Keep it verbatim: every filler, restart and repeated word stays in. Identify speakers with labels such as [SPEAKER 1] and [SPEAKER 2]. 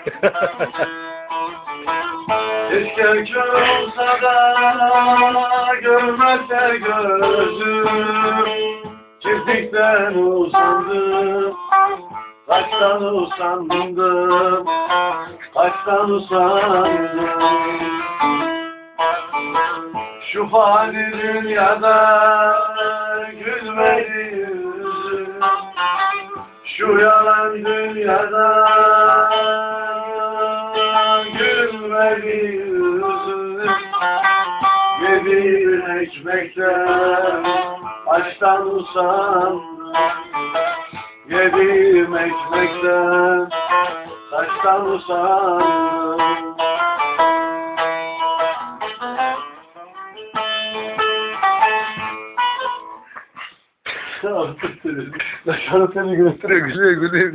[SPEAKER 1] Keşke kör olsa da görmezse gözüm, çiftlikten usandım, kaçtan usandım, kaçtan usandım. Şu fani dünyada gülmedi yüzüm, şu yalan dünyada gülmedi yüzüm. Yediğim ekmekten açtan usandım, yediğim ekmekten açtan usandım.
[SPEAKER 2] Lan sana seni gösteriyor, gülüyor, gülüyor.